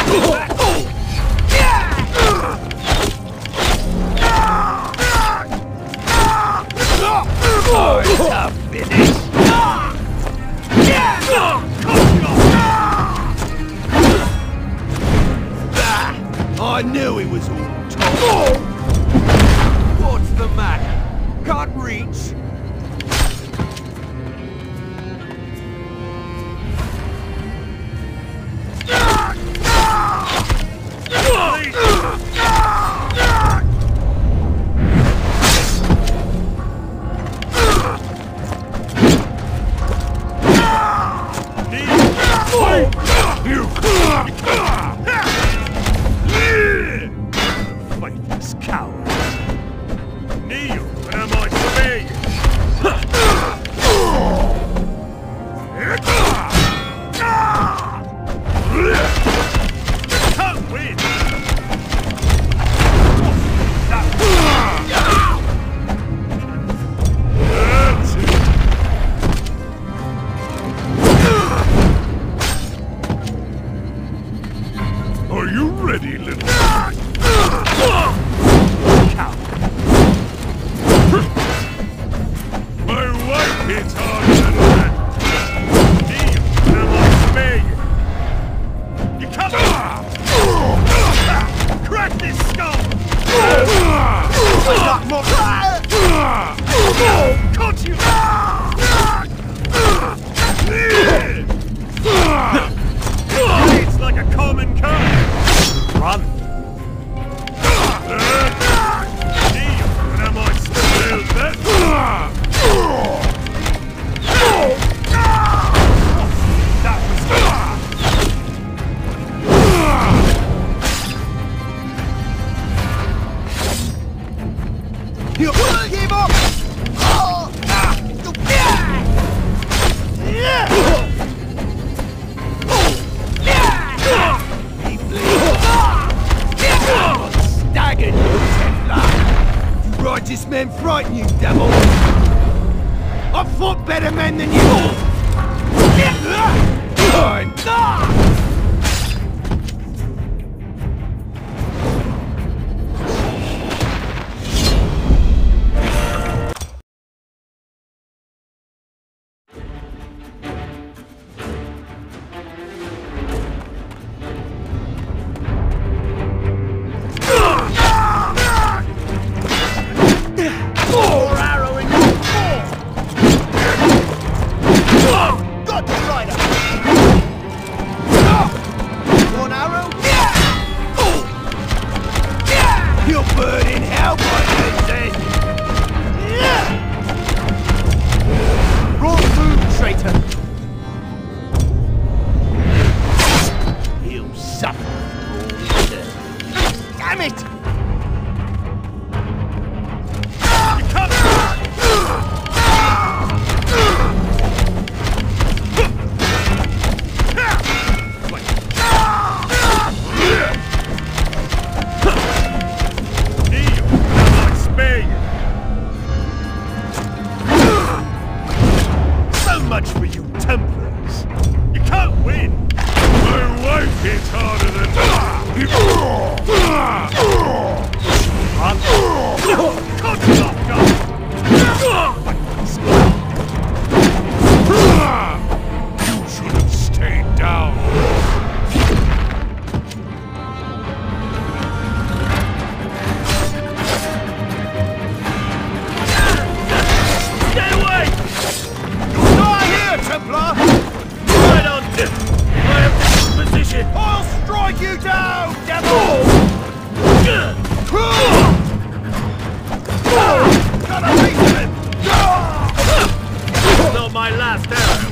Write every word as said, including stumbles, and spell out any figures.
I knew he was all talk. What's the matter? Can't reach? Faithless coward. Kneel, and I might spare you. Can't win. Are you ready, little coward? My wife hits harder than that. Kneel, and I might spare you. You come on! Crack this skull! Caught you! It's like a common curve. Run! Kneel, and I might spare that. You give up! Oh. Staggered, you Templar! You righteous men frighten you, devil! I've fought better men than you! Time! You'll burn in hell, my princess! Wrong move, traitor! He'll suffer for all eternity. Damn it! You can't... Much for you Templars. You can't win. My wife hits harder than Cut it off, guys. You should have stayed down. Stay away! Templar! Right on! I have this position! I'll strike you down, devil! Got a piece of him! Not my last arrow!